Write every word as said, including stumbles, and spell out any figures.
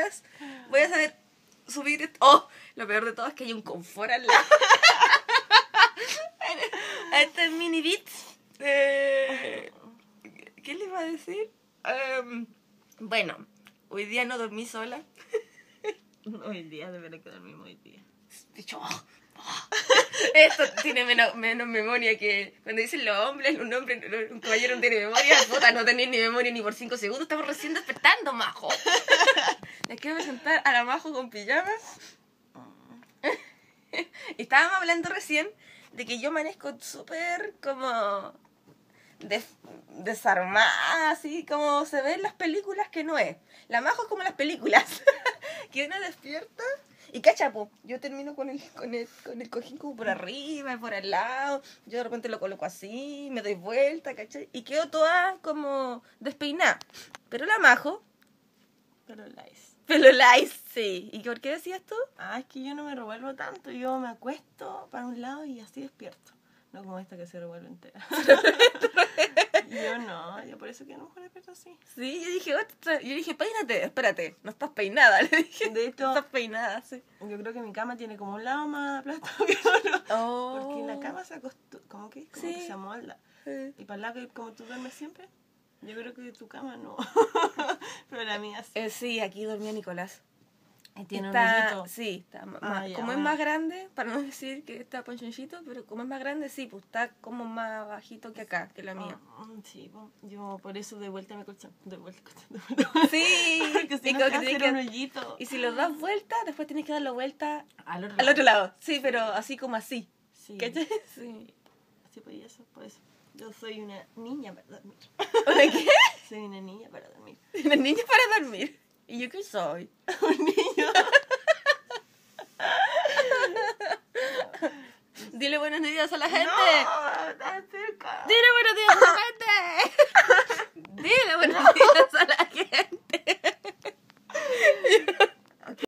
días voy a saber subir esto. Oh, lo peor de todo es que hay un confort al lado. A estos mini beats. Eh, ¿Qué les iba a decir? Um, bueno, hoy día no dormí sola. Hoy día debería que dormimos hoy día. Dicho, oh, oh. Esto tiene menos, menos memoria que cuando dicen los hombres, un hombre, un caballero no tiene memoria. Puta, no tenés ni memoria ni por cinco segundos. Estamos recién despertando, Majo. Les quiero presentar a la Majo con pijama. Y estábamos hablando recién de que yo amanezco súper como des, desarmada, así como se ve en las películas que no es. La Majo es como las películas, que uno despierta y cachapo. Yo termino con el, con, el, con el cojín como por arriba, por al lado. Yo de repente lo coloco así, me doy vuelta, ¿cachai? Y quedo toda como despeinada. Pero la Majo... Pero lice. Pelo lice, sí. ¿Y por qué decías tú? Ah, es que yo no me revuelvo tanto. Yo me acuesto para un lado y así despierto. No como esta que se revuelve entera. Yo no, yo por eso que a lo mejor despierto así. Sí, yo dije, oh, yo dije, peínate, espérate, no estás peinada. Le dije, de hecho, no estás peinada, sí. Yo creo que mi cama tiene como un lado más aplastado que el otro. Oh. Porque la cama se acostumbra, como que, como sí. que se amolda. Sí. Y para el lado que como tú duermes siempre, yo creo que tu cama no. Pero la mía sí. Eh, sí, aquí dormía Nicolás. Y tiene está, un hoyito. Sí, está ah, más, ya, como bueno. es más grande, para no decir que está ponchoncito, pero como es más grande, sí, pues está como más bajito que acá, que la mía. Oh, sí, yo por eso de vuelta me colchón. De vuelta, de vuelta. Sí, porque si y, no como se que hace que, un hoyito. Y si lo das vuelta, después tienes que darlo vuelta al otro, al lado. otro lado. Sí, pero así como así. Sí. ¿Cachai? Sí. Sí, pues eso, por eso. Yo soy una niña para dormir. ¿Una qué? Soy una niña para dormir. Una niña para dormir. ¿Y yo qué soy? Un niño. Dile buenos días a la gente. No, tan cerca. Dile buenos días a la